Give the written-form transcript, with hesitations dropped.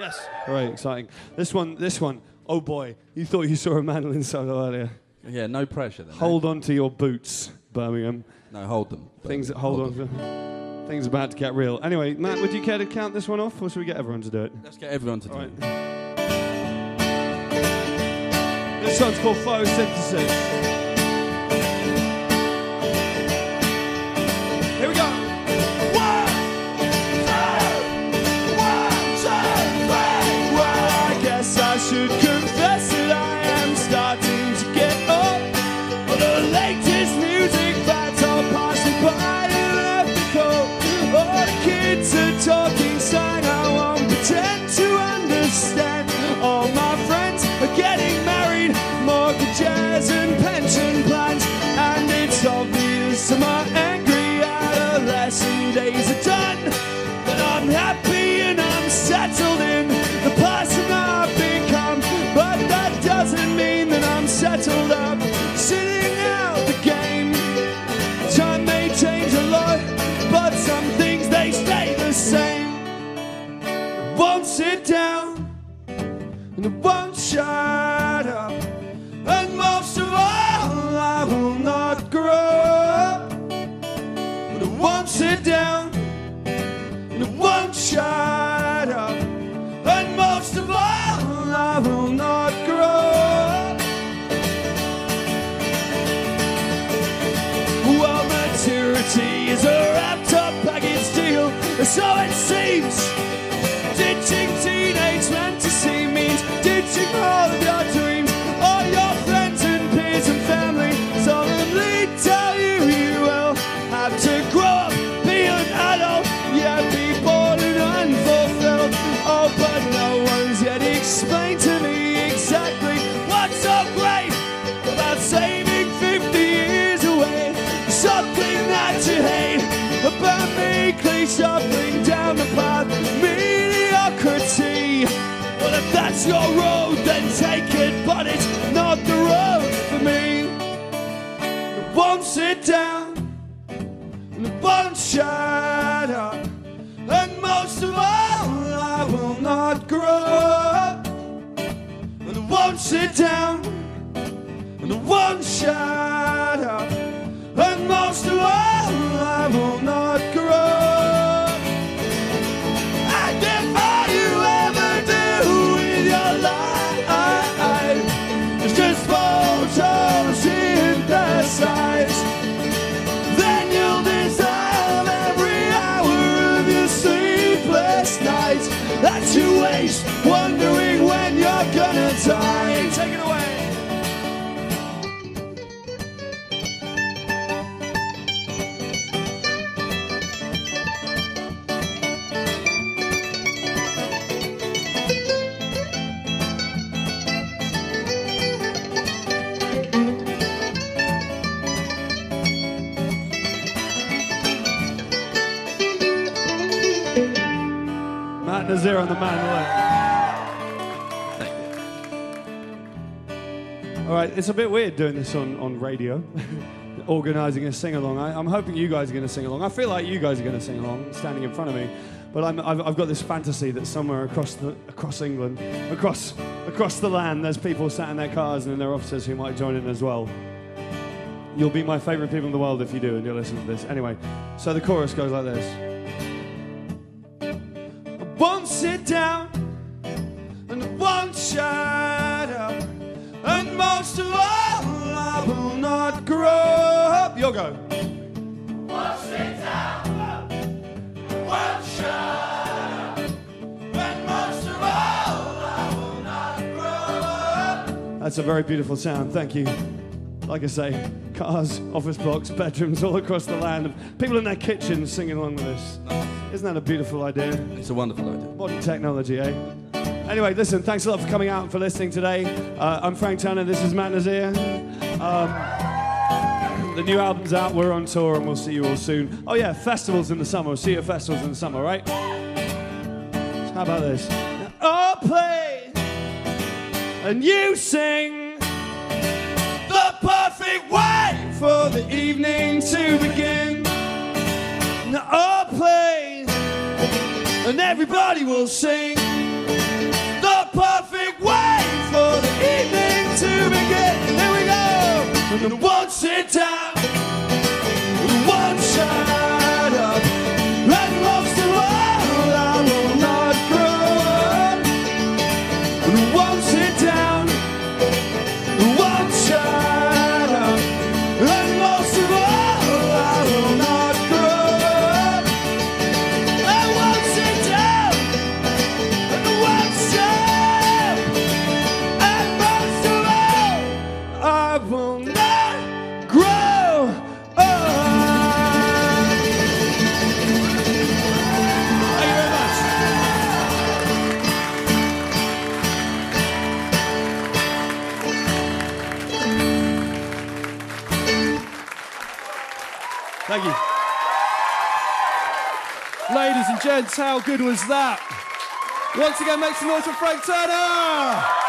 Yes. Very exciting. This one. Oh boy, you thought you saw a mandolin solo earlier. Yeah, no pressure then. Hold on to your boots, Birmingham. No, hold them. Things about to get real. Anyway, Matt, would you care to count this one off, or should we get everyone to do it? Let's get everyone to do it. This one's called Photosynthesis. Here we go. 1, 2, 3. Well, I guess I should confess that I am starting to get up. But the latest music that's all passing by and left the cold. All the kids are talking sign. I won't pretend to understand. All my friends are getting married, mortgages and pension plans, and it's obvious my angry adolescent days are done. But I'm happy and I'm settled in the person I've become. But that doesn't mean that I'm settled up, sitting out the game. Time may change a lot, but some things they stay the same. Won't sit down and I won't shut up, and most of all I will not grow up. But I won't sit down and I won't shut up, and most of all I will not grow up. Well, maturity is a wrapped up package deal, so it seems. Ditching teenage fantasy means ditching all of your dreams. All your friends and peers and family solemnly tell you you will have to grow up, be an adult, yeah, be born and unfulfilled. Oh, but no one's yet explained to me exactly what's so great about saving 50 years away. Something that you hate about meekly shuffling down the path. Mediocrity. Well, if that's your road, then take it, but it's not the road for me. I won't sit down and I won't shut up, and most of all I will not grow up. And I won't sit down and I won't shut up, and most of all I will not grow up. And if all you ever do with your life is just photosynthesize, then you'll deserve every hour of your sleepless nights that you waste wondering when you're gonna die. Take it away. Matt Nazir on the mandolin. All right, it's a bit weird doing this on radio, organising a sing-along. I'm hoping you guys are going to sing along. I feel like you guys are going to sing along, standing in front of me. But I've got this fantasy that somewhere across England, across the land, there's people sat in their cars and in their offices who might join in as well. You'll be my favourite people in the world if you do, and you'll listen to this. Anyway, so the chorus goes like this. I won't sit down and I won't shut up, and most of all I will not grow up. You'll go. Won't sit down, won't shut up, and most of all I will not grow up. That's a very beautiful sound, thank you. Like I say, cars, office blocks, bedrooms all across the land, people in their kitchens singing along with us. Isn't that a beautiful idea? It's a wonderful idea. Modern technology, eh? Anyway, listen, thanks a lot for coming out and for listening today. I'm Frank Turner, this is Matt Nazir. The new album's out, we're on tour, and we'll see you all soon. Oh yeah, festivals in the summer. We'll see you at festivals in the summer, right? So how about this? I'll play, and you sing. The perfect way for the evening to begin. Now I'll play, and everybody will sing. and I won't sit down, and I won't shut up, and most of all, I will not grow up, and I won't sit down, and I won't shut up, and most of all, I will not grow up. I won't sit down, and I won't shut up, and most of all, I will not grow up. Thank you very much. Thank you. Ladies and gents, how good was that? Once again, make some noise for Frank Turner!